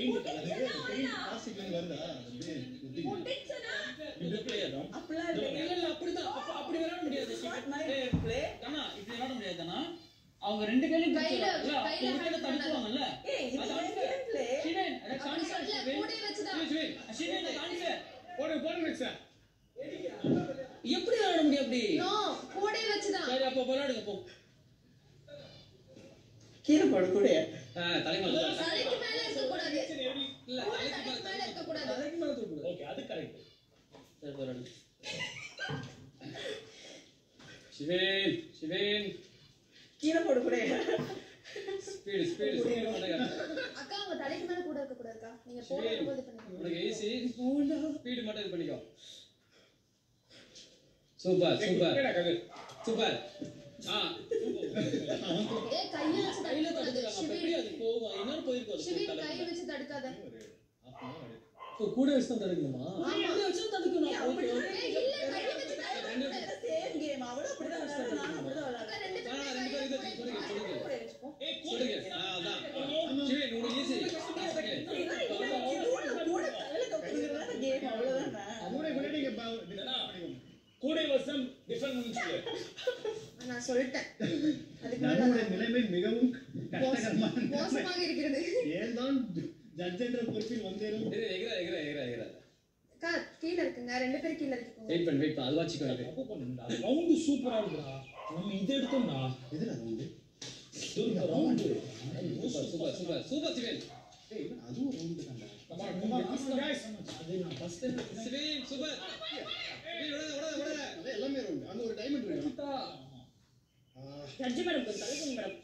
Paint plastic வருதா முட்டிச்சனா இந்த player அப்பளா இல்ல அப்படிதான் அப்படி விளையாட முடியாது ப்ளே கண்ணா இப்படி விளையாட முடியாதுனா அவங்க ரெண்டு கையில கையில தடுக்குவாங்கல்ல அது கேம் ப்ளே சிவன் அத கான்செப்ட் கூடை வெச்சுதான் சிவன் கான்செப்ட் போடு வெச்சா எப்படி விளையாட முடியும் அப்படி நோ கூடை வெச்சுதான் சரி அப்ப விளையாடுங்க போ கீழ போடு கூடை தலைக்கு மேல இருக்க கூடாது இல்ல தலைக்கு மேல இருக்க கூடாது தலைக்கு மேல தூக்கு ஓகே அது கரெக்ட் சரி விளையாடு சிவன் கீழ போடு கூடை ஸ்பீட் பண்ணுங்க அக்கா உங்க தலைக்கு மேல கூட இருக்க கூடாதுக்கா நீங்க போடும்போது பண்ணுங்க உங்களுக்கு ஈஸி ஸ்பீட் மட்டும் இது பண்ணிக்கோ சூப்பர் ஏய் கையில வச்சு கையில தடுக்காத அப்படியே அது போகும் இன்னொரு போயிருக்கு அது சிவன் கையில வச்சு தடுக்காத சோ கூட வச்சு தான் தடுக்கணுமா கூட வச்சு தடுக்கணும் ஓகே இல்ல கையில வச்சு தடுக்கணும் சேம் கேம் அவளோ அப்படிதான் விளையாடுறா நான் அப்படிதான் விளையாடுறேன் ரெண்டு பேரும் ஏய் கூட அதான் சிவன் உங்களுக்கு ஈஸி கூட கையில தடுக்கறதுல கேம் அவ்வளவுதான் கூட நீங்க கூடை வசம் டிஃபரன்ஸ் இல்ல நான் சொல்லிட்டேன் அதுக்கு நம்மளுடைய நிலைமை மிகவும் மோசமாக இருக்கிறது ஏன்தான் ஜட்ஜ் என்ற பொறுப்பில் வந்தேரும் எகிரா கா கீழ இருக்குங்க ரெண்டு பேரும் கீழ இருக்கீங்க வெயிட் பண்ணு அது வாட்சிக்கோ அப்போ பண்ணுடா ரவுண்ட் சூப்பரா இருக்குடா நம்ம இத எடுத்தோம்னா எதுல ரவுண்ட் சூப்பர் சிவன் ஏய் அது ரவுண்ட் தான்டா come on guys அது நான் ஃபர்ஸ்ட் சிவன் சூப்பர் ஓட எல்லாமே ரவுண்ட் அங்க ஒரு டைமண்ட் இருக்கு ஜட்ஜ் மேடம் கலக்குங்க மேடம்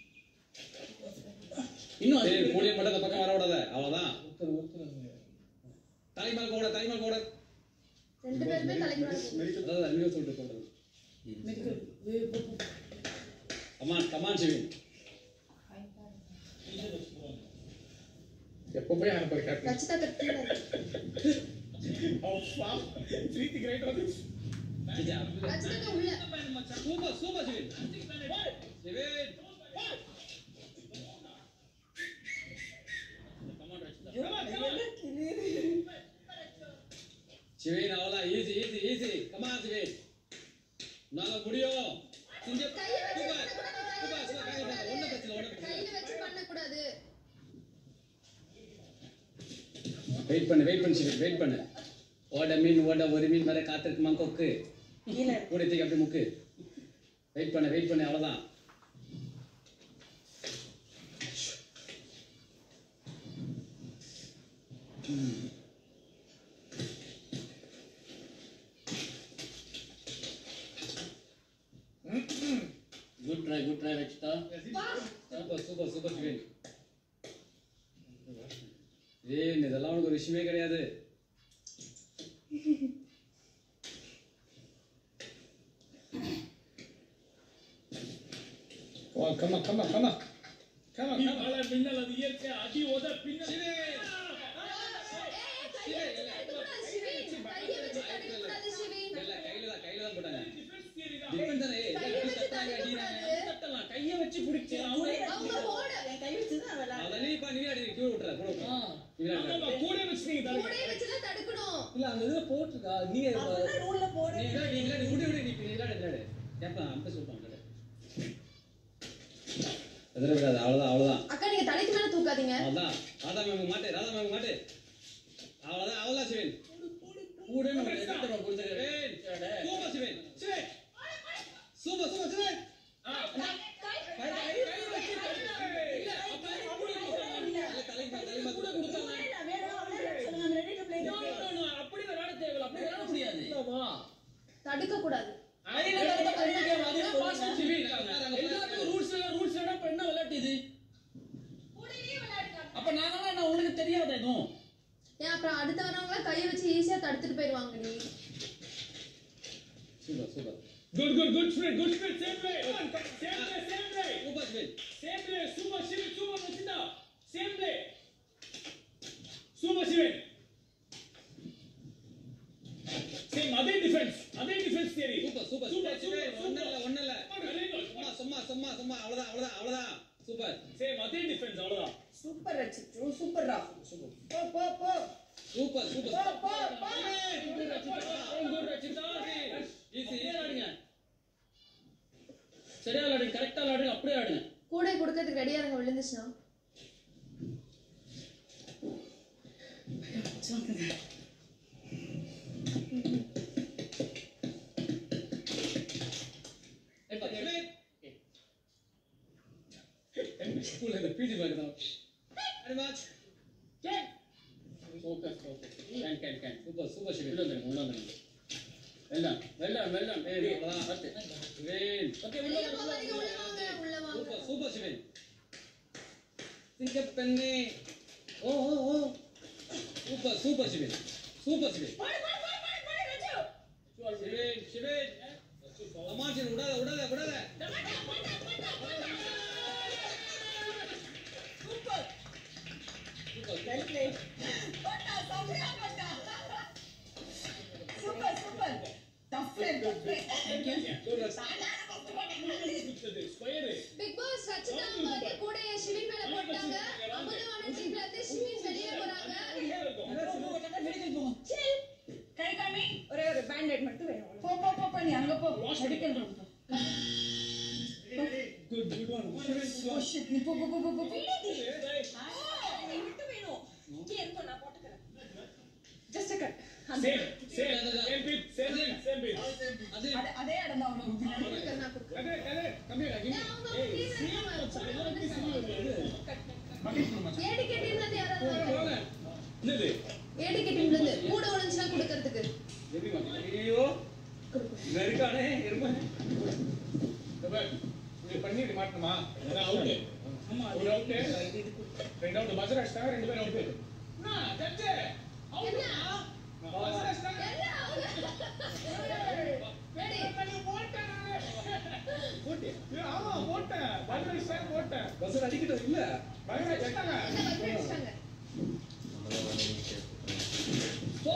இன்னும் ஏய் கூடிய மட்டும் அந்த பக்கம் வர விடாத அவ்வளவுதான் தலைமையில் போட ரெண்டு பேருமே தலைமையில் அதான் வீடியோ சொல்லிட்டு போறது மெடிக்கல் கமான் சிவன் எப்போ போய் ஆன பாரு கேப்டன் ரச்சிதா கட்டில அப்பா ப்ரீத்தி கிரேட் வந்து ரச்சிதா உள்ள சூப்பர் சிவன் சிவன் அவளா ஈஸி கமான் சிவன் நாங்க முடியும் கையில வச்சு பண்ண கூடாது வெயிட் பண்ணு சிவன் வெயிட் பண்ணு ஓட ஒரு மீன் மேல காத்திருக்குமா கொக்கு கீழ கூடத்துக்கு அப்படியே முக்கு வெயிட் பண்ணு அவ்வளவுதான் good try rachita super Sivan ஏய் இதெல்லாம் ஒரு விஷயமே கிடையாது வா come on பால பின்னல் அது இயற்கை அடி ஓத பின்னல் கையில தான் போட்டாங்க டிஃபென்ஸ் தானே எப்படி தட்டாங்க அடிறாங்க தட்டலாம் கையை வச்சு பிடிச்சு அவங்க போடு கை வச்சு தான் விளையாடு அதனே இப்ப நீ அடி கீழ விட்டுற ஆமா கூட வச்சு நீங்க தான் தடுக்கணும் இல்ல அந்த இதுல போட்டுருக்கா நீங்க ரூல்ல போடு நீ விடு நீ விளையாடு ஏப்பா அம்ப சொல்றாங்க அதர விடாத அவ்வளவுதான் அக்கா நீங்க தலைக்கு மேல தூக்காதீங்க அதான் ராதா மேம் மாட்டே அவ்வளவுதான் சிவன் கூட நம்ம எதிர்த்தற புரிஞ்சுக்கவே சூப்பர் சிவன் சூப்பர் சிவன் கை வச்சு இல்ல தலைக்கு கூட கொடுத்தாங்க வேணும் ரெடி டு ப்ளே அப்படி விளையாட தேவையில்லை அப்படி விளையாட முடியாது இல்லவா தடுக்க கூடாது ஐல தடுக்க அது பாஸ்ட் சிவன் எல்லாத்துக்கும் ரூல்ஸ் எல்லாம் பண்ண விளையாட்டு இது கூடவே விளையாடுங்க அப்ப நாங்கலாம் என்ன உங்களுக்கு தெரியாதா எதுவும் ஏன் அப்புறம் அடுத்து வரவங்க கையை வச்சு ஈஸியா தடுத்துட்டு போயிடுவாங்க நீ super good spirit same play super rachita same play super Shivin same அதே டிஃபென்ஸ் theory super ஒண்ணல்ல சும்மா அவ்வளவுதான் சூப்பர் சேம் அதே டிஃபென்ஸ் அவ்வளவுதான் சூப்பர் ரச்சிட்டு சூப்பர்டா போ போ போ சூப்பர் போ போ போ ரச்சிதா ஈஸி ஆடுங்க சரியா ஆடுங்க கரெக்ட்டா ஆடுங்க அப்படியே ஆடுங்க கூடை கொடுக்கிறதுக்கு ரெடியா இருங்க விழுந்துச்சுனா ஸ்கூல்ல இந்த பிடி மாதிரி தான் அடி watch check focus can super shit உள்ள வந்துருங்க வெல்லம் ஏய் அவ்வளவுதான் பத்து வெல் ஓகே உள்ள வாங்க சூப்பர் ஷிட் சிங்கப் பெண்ணே ஓ சூப்பர் ஷிட் போடு ரஜு ஷிட் அமாஜின் விடாத சூப்பர் வெல் ப்ளே போடா சௌரியா போடா super tough play Bigg Boss Rachitha மாதிரி கூடைய சிவின் மேல போட்டாங்க அமுதவான டீம்ல இருந்து சிவின் வெளிய போறாங்க சில் கை காமி ஒரே ஒரு பேண்டேட் மட்டும் வேணும் போ நீ அங்க போ மெடிக்கல் ரூம் போ குட் ஒன் ஓ ஷிட் நீ போ பிடிடி நீ விட்டு வேணும் இங்க இருக்கோ நான் போட்டுக்கறேன் just a cut same beat அதே இடம் தான் உனக்கு நான் கொடுக்கிறேன் கம்மி ஏடிகே டீம்ல இருந்து யாராவது என்னது ஏடிகே டீம்ல இருந்து கூட ஒளிஞ்சா கொடுக்கிறதுக்கு ஐயோ வெறுக்கானே இருமா இது பண்ணி மாட்டணுமா அவுட் ஆமா ஒரு அவுட் ரெண்டு அவுட் பஜர் அடிச்சாங்க ரெண்டு பேரும் அவுட் நான் தட்டே அவுட் பஜர் அடிச்சாங்க ரெடி பண்ணி போட்டேன் ஆமா போட்டேன் பஜர் அடிச்சாங்க போட்டேன் பஸ் அடிக்கிட்டது இல்ல பஜர் அடிச்சாங்க அடிச்சாங்க போ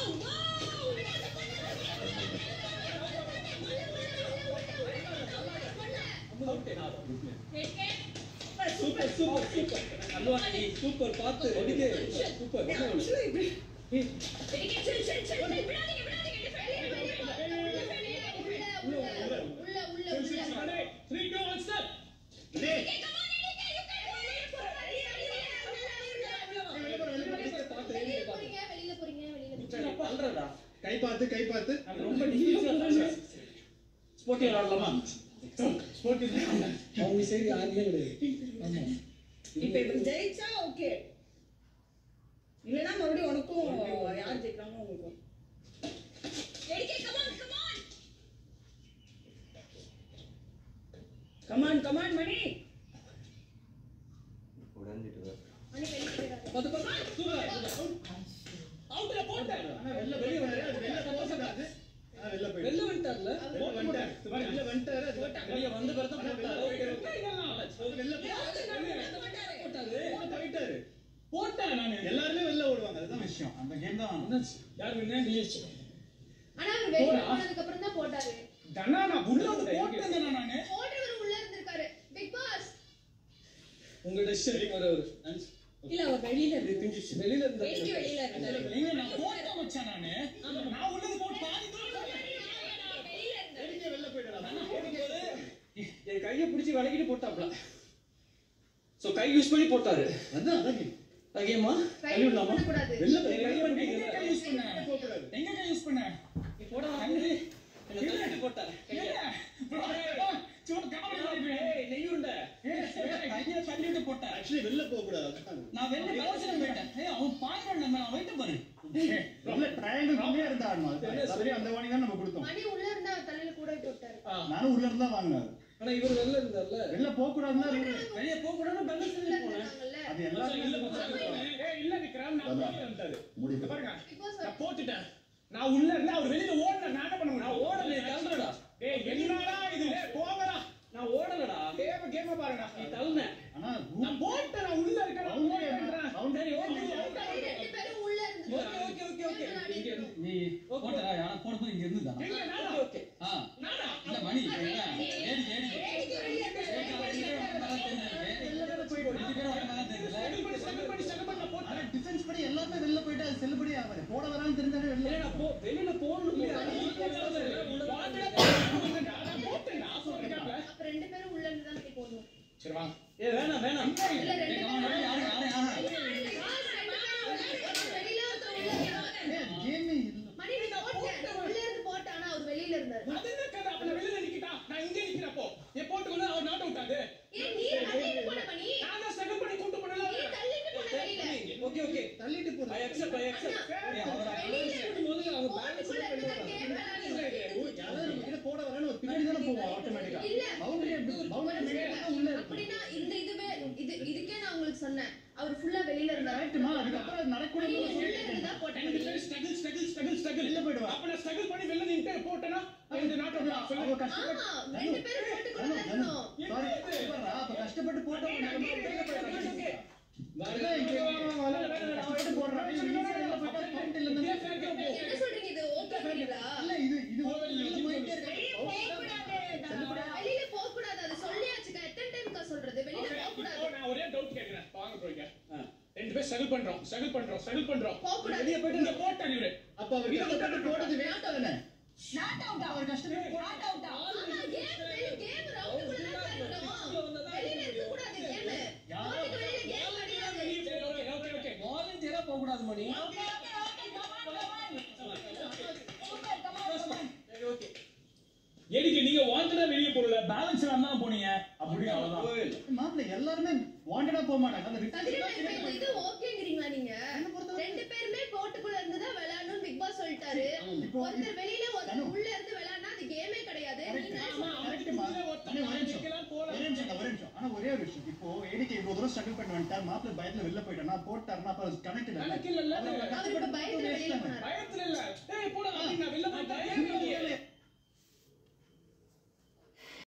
சூப்பர் அல்வானி சூப்பர் பாத்து அடிக்கே சூப்பர் உள்ள 3 2 1 ஸ்டார்ட் வெளியில போறீங்க பண்றடா கை பார்த்து அது ரொம்ப டிஃபிகல்ட்டா ஸ்போர்ட்டி ஆடலாமா ஸ்போர்ட் அவங்க சைடு யாருமே கிடையாது ஆமா இப்ப இவங்க ஜெயிச்சா ஓகே இல்லனா மறுபடியும் உனக்கும் யார் ஜெயிக்கறாங்களோ உங்களுக்கும் எடிகே கமான் மணி உடஞ்சிட்டு மணி வெளிய போறாரு பத்து சூப்பர் அவுட்ல போட்டாரு ஆனா வெளிய போறாரு வெளில வந்துட்டார்ல வெளில வந்துட்டாரு அது வெளிய வந்து பிறகு போட்டாரு வெளில போட்டாரு போட்டாரு நான் எல்லாரும் வெளில ஓடுவாங்க அதுதான் விஷயம் அந்த கேம் தான் யார் வின்னர் ஆனா அவர் வெளிய போனதுக்கு அப்புறம் தான் போட்டாரு தனா நான் உள்ள வந்து போட்டேன் நானே போட்டவர் உள்ள இருந்திருக்காரு பிக் பாஸ் உங்க டெசிஷன் ஒரு இல்ல அவர் வெளியில இருந்து வெளியில இருந்தா எடிகே வெளியில இருந்தாரு நீங்க நான் போட்ட வச்சேன் நானே நான் உள்ள போட் பாதி எடிகே வெளில போய்டலாம் என் கையை பிடிச்சி வளைக்கிட்டு போட்டாப்ல சோ கை யூஸ் பண்ணி போட்டாரு அதான் அகேமா கை பண்ண கூடாது வெளில கை யூஸ் பண்ண போக கூடாது எங்க கை யூஸ் பண்ண நீ போடா என்ன தள்ளி போட்டா சும்மா கவலை ஏய் நெய்யுண்ட கையை தள்ளிட்டு போட்ட एक्चुअली வெளில போக கூடாது நான் வெளில கலசல போய்ட்டேன் ஏய் அவன் பாக்குறான் நம்ம வெயிட் பாரு ரொம்ப ட்ரையாங்கிள் கம்மியா இருந்தா அதுவே அந்த வாணி தான் நம்ம கொடுத்தோம் மணி உள்ள இருந்தா தலையில கூட போட்டாரு நானும் உள்ள இருந்தா வாங்குனாரு ஆனா இவர் வெளில இருந்தார்ல வெளில போக கூடாதுன்னா வெளிய போக கூடாதுன்னா பேலன்ஸ் பண்ணி போனேன் அது எல்லாரும் ஏய் இல்ல விக்ரம் நான் போட்டு வந்தாரு பாருங்க நான் போட்டுட்டேன் நான் உள்ள இருந்தா அவர் வெளியில ஓடல நான் என்ன பண்ண முடியும் நான் ஓடல தள்ளுறடா டேய் என்னடா இது போங்கடா நான் ஓடலடா கேம் பாருடா நீ தள்ளுன ஆனா நான் போட்டேன் நான் உள்ள இருக்கேன் நான் ஓடுறேன் பவுண்டரி ரெண்டு பேரும் உள்ள இருந்து ஓகே நீ போடா யாரா போடுறது இங்க இருந்துதா ஓகே நானா இல்ல மணி ஏடி செகண்ட் பண்ணி செல்லுபடி ஆகாது. போட வரான்னு தெரிஞ்சாலே வெளியில வெளியில போகணும் அப்ப ரெண்டு பேரும் உள்ள இருந்து தான் போடணும். சரி வாங்க. வேணாம் இல்ல ரெண்டு பேரும் வெளியில கேமே இல்ல. மணி உள்ள இருந்து போட்டானா அவர் வெளியில இருந்தாரு. அது என்ன கதை? அப்ப நான் வெளியில நிக்கிட்டா நான் இங்கே நிக்கிறப்போ என் போட்டுக்குள்ள அவர் நாட் அவுட் ஆகுது. ஏன் நீ தள்ளிட்டு போன மணி? நான் தான் ஸ்ட்ரகிள் பண்ணி கூட்டி போறேன். நீ தள்ளிட்டு போன வெளியில. ஓகே தள்ளிட்டு போறேன். ஐ அக்செப்ட் வெளியில முதல்ல அவங்க பேலன்ஸ் போட்டுக்குள்ள இருந்தா கேம் விளையாடுங்க. யாராவது கிட்ட போட வரான்னு ஒரு பின்னாடி தான போவோம் ஆட்டோமேட்டிக்கா. இல்ல பவுண்டரி உள்ள இருக்கு. அப்படினா இந்த இதுக்கே நான் உங்களுக்கு சொன்னேன். அவர் ஃபுல்லா வெளியில இருந்தாரு. கரெக்ட்மா. அதுக்கு அப்புறம் நடக்கூட நீ உள்ள இருந்து தான் போட்டீங்க. ஸ்ட்ரகிள் வெளில போய்டுவா. அப்ப நான் ஸ்ட்ரகிள் பண்ணி வெளில நின்னுட்டு போட்டேனா இந்த நாட் அவுட் அவ சொல்லுங்க. கஷ்டப்பட்டு ரெண்டு பேரும் போட்டுக்குள்ள தான் இருக்கணும். சாரி சூப்பரா. அப்ப கஷ்டப்பட்டு போட்டவங்க கஷ்டப்பட்டு போடுறாங்க. ஈஸியா போட்டா பாயிண்ட் இல்ல. என்ன சொல்றீங்க இது ஓகேங்களா? இல்ல இது போயிட்டே இருக்கு. வெளியில போக கூடாது. அது சொல்லியாச்சுங்க. எத்தனை டைம்க்கா சொல்றது? வெளியில போக கூடாது. நான் ஒரே டவுட் கேக்குறேன். வாங்க போய்ங்க. ரெண்டு பேர் ஸ்ட்ரகிள் பண்றோம். போக கூடாது. வெளிய போய்ட்டு இந்த போட்டாரு இவரு. அப்ப அவர் கஷ்டப்பட்டு போட்டது வேஸ்ட் தானே? நாட் அவுட் அவர் கஷ்டப்பட்டு நாட் அவுட் ஆமா கேம் ரவுண்டுக்குள்ள தான் இருக்கணும். வெளியில இருக்க கூடாது கேம். போட்டுக்கு வெளியில கேம் கிடையாது. ஓகே வாலண்டியரா போக கூடாது மணி. எதுக்கு நீங்க வாண்டடா வெளிய போறல? பேலன்ஸ் இல்லாம போனீங்க. அப்படி அவ்வளவுதான். மாப்பிள்ளை எல்லாருமே வாண்டடா போக மாட்டாங்க. அந்த கதிரே இது ஓகேங்கறீங்களா நீங்க? ரெண்டு பேருமே போட்டுக்குள்ள இருந்து தான் விளையாடணும் பிக் பாஸ் சொல்லிட்டாரு. ஒருத்தர் வெளியில ஒருத்தர் உள்ள இருந்து விளையாடுனா அது கேமே கிடையாது. ஆனா ஒரே ஒரு விஷயம். இப்போ ஏடிக்கு இவ்வளவு தூரம் ஸ்ட்ரகிள் பண்ணி வந்துட்டார். மாப்பிள்ளை பயத்துல வெளில போயிட்டானா போட்டாருன்னா அப்ப கனெக்ட் இல்ல. கணக்கு இல்ல. அவர் இப்ப பயத்துல வெளியில போனாரு.